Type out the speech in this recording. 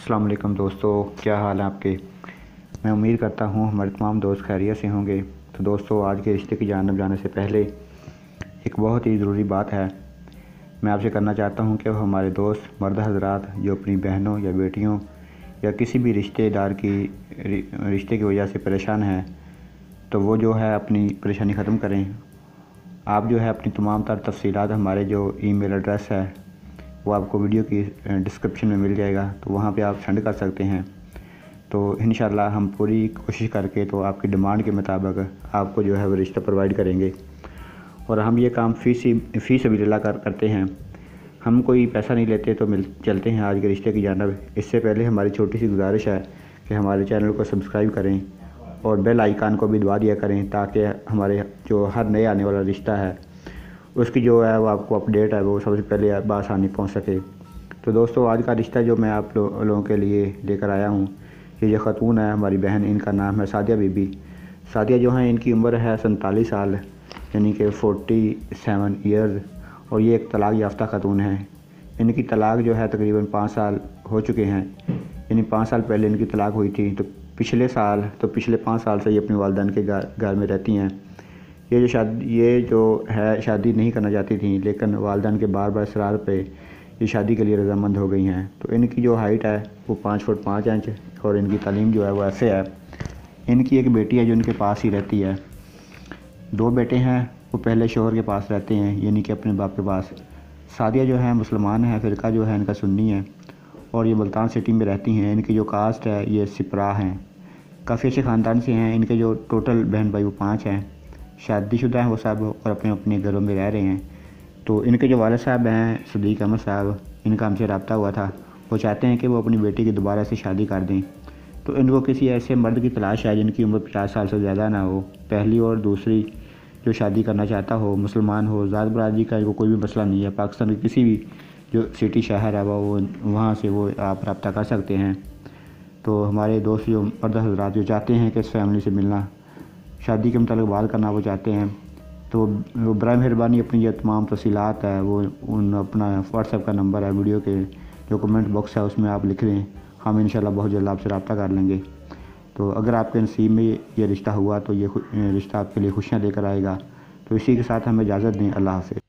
السلام علیکم دوستو، کیا حال ہے آپ کے؟ میں امید کرتا ہوں ہمارے تمام دوست خیریت سے ہوں گے۔ تو دوستو، آج کے رشتے کی جانب جانے سے پہلے ایک بہت ہی ضروری بات ہے۔ میں آپ سے کرنا چاہتا ہوں کہ وہ ہمارے دوست مرد حضرات جو اپنی بہنوں یا بیٹیوں یا کسی بھی رشتہ دار کی رشتے کی وجہ سے پریشان ہیں، تو وہ جو ہے اپنی پریشانی ختم کریں۔ آپ جو ہے اپنی تمام تر تفصیلات ہمارے جو ای میل ایڈریس ہے وہ آپ کو ویڈیو کی ڈسکرپشن میں مل جائے گا، تو وہاں پہ آپ سینڈ کر سکتے ہیں۔ تو انشاءاللہ ہم پوری کوشش کر کے تو آپ کی ڈیمانڈ کے مطابق آپ کو جو ہے وہ رشتہ پرووائڈ کریں گے، اور ہم یہ کام فی سبیل اللہ کرتے ہیں۔ ہم کوئی پیسہ نہیں لیتے تو چلتے ہیں آج کے رشتے کی جانب۔ اس سے پہلے ہماری چھوٹی سی گزارش ہے کہ ہمارے چینل کو سبسکرائب کریں اور بیل آئیکن کو بھی دبا دیا کریں، تاکہ ہمارے جو ہر نئے آنے والا رشتہ ہے اس کی جو ہے وہ آپ کو اپڈیٹ ہے وہ سب سے پہلے بآسانی پہنچ سکے۔ تو دوستو، آج کا رشتہ جو میں آپ لوگوں کے لیے لے کر آیا ہوں، یہ جو خاتون ہے ہماری بہن، ان کا نام ہے سعدیہ بی بی۔ سعدیہ جو ہیں ان کی عمر ہے 47 سال، یعنی کہ 47 ایئرز، اور یہ ایک طلاق یافتہ خاتون ہیں۔ ان کی طلاق جو ہے تقریباً 5 سال ہو چکے ہیں، یعنی 5 سال پہلے ان کی طلاق ہوئی تھی، تو پچھلے 5 سال سے یہ اپنی والدین کے گھر میں رہتی ہیں۔ یہ جو ہے شادی نہیں کرنا چاہتی تھیں، لیکن والدین کے بار بار اصرار پہ یہ شادی کے لیے رضامند ہو گئی ہیں۔ تو ان کی جو ہائٹ ہے وہ 5 فٹ 5 انچ، اور ان کی تعلیم جو ہے وہ ایسے ہے۔ ان کی ایک بیٹی ہے جو ان کے پاس ہی رہتی ہے۔ 2 بیٹے ہیں، وہ پہلے شوہر کے پاس رہتے ہیں، یعنی کہ اپنے باپ کے پاس۔ سعدیہ جو ہے مسلمان ہیں، فرقہ جو ہے ان کا سنی ہے، اور یہ ملتان سٹی میں رہتی ہیں۔ ان کی جو کاسٹ ہے یہ سپرا ہیں، کافی اچھے خاندان سے ہیں۔ ان کے جو ٹوٹل بہن بھائی وہ 5 ہیں، شادی شدہ ہیں وہ سب، اور اپنے اپنے گھروں میں رہ رہے ہیں۔ تو ان کے جو والد صاحب ہیں صدیق احمد صاحب، ان کا ہم سے رابطہ ہوا تھا، وہ چاہتے ہیں کہ وہ اپنی بیٹی کی دوبارہ سے شادی کر دیں۔ تو ان کو کسی ایسے مرد کی تلاش ہے جن کی عمر 50 سال سے زیادہ نہ ہو، پہلی اور دوسری جو شادی کرنا چاہتا ہو، مسلمان ہو، ذات برادری کا کوئی بھی مسئلہ نہیں ہے، پاکستان کے کسی بھی جو سٹی شہر ہے وہاں سے وہ آپ رابطہ کر سکتے ہیں۔ تو ہمارے دوست جو مرد حضرات جو چاہتے ہیں کہ اس فیملی سے ملنا، شادی کے متعلق بات کرنا وہ چاہتے ہیں، تو وہ برائے مہربانی اپنی جو تمام تفصیلات ہے وہ اپنا واٹس ایپ کا نمبر ہے ویڈیو کے جو کمنٹ باکس ہے اس میں آپ لکھ لیں، ہم انشاءاللہ بہت جلد آپ سے رابطہ کر لیں گے۔ تو اگر آپ کے نصیب میں یہ رشتہ ہوا تو یہ رشتہ آپ کے لیے خوشیاں لے کر آئے گا۔ تو اسی کے ساتھ ہمیں اجازت دیں، اللہ حافظ۔